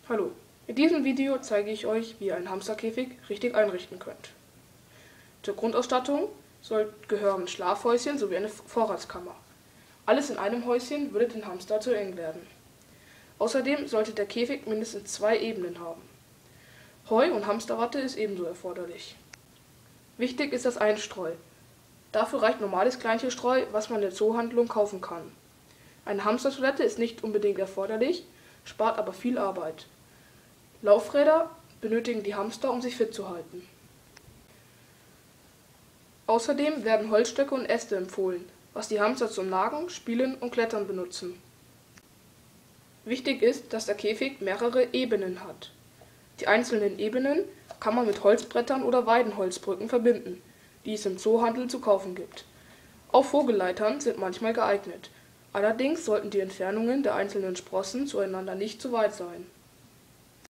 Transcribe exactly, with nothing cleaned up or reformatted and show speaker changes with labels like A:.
A: Hallo, in diesem Video zeige ich euch, wie ihr einen Hamsterkäfig richtig einrichten könnt. Zur Grundausstattung soll gehören Schlafhäuschen sowie eine Vorratskammer. Alles in einem Häuschen würde den Hamster zu eng werden. Außerdem sollte der Käfig mindestens zwei Ebenen haben. Heu und Hamsterwatte ist ebenso erforderlich. Wichtig ist das Einstreu. Dafür reicht normales Kleintierstreu, was man in der Zoohandlung kaufen kann. Eine Hamstertoilette ist nicht unbedingt erforderlich, spart aber viel Arbeit. Laufräder benötigen die Hamster, um sich fit zu halten. Außerdem werden Holzstöcke und Äste empfohlen, was die Hamster zum Nagen, Spielen und Klettern benutzen. Wichtig ist, dass der Käfig mehrere Ebenen hat. Die einzelnen Ebenen kann man mit Holzbrettern oder Weidenholzbrücken verbinden, die es im Zoohandel zu kaufen gibt. Auch Vogelleitern sind manchmal geeignet. Allerdings sollten die Entfernungen der einzelnen Sprossen zueinander nicht zu weit sein.